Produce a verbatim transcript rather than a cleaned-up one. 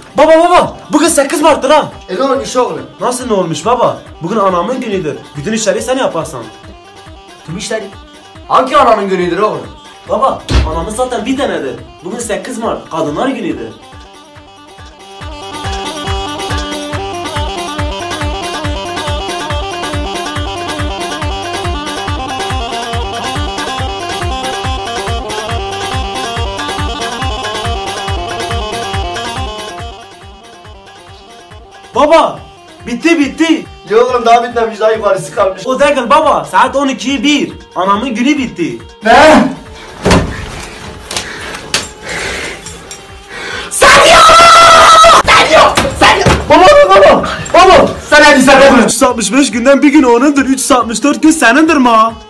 Baba baba, bugün sekiz Mart'tır ha. E ne olmuş oğlum? Nasıl ne olmuş baba? Bugün anamın günüdür. Bütün işleri sen yaparsan. Tüm işleri. Hangi ananın günüdür oğlum? Baba, anamız zaten bir tanedir. Bugün sekiz Mart, Kadınlar Günü'dür. Baba, bitti bitti. Yok oğlum daha bitmemiş, daha yukarısı kalmış. O değil baba, saat on ikiyi bir. Anamın günü bitti. Ne? Sen yok! Sen yok! Sen yok! Baba baba! Baba! Sen hadi sen baba! üç yüz altmış beş günden bir gün onundur. üç yüz altmış dört gün senindir ma.